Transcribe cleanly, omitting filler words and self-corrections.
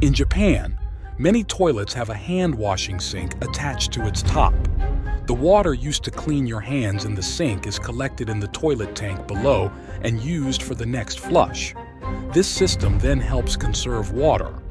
In Japan, many toilets have a hand-washing sink attached to its top. The water used to clean your hands in the sink is collected in the toilet tank below and used for the next flush. This system then helps conserve water.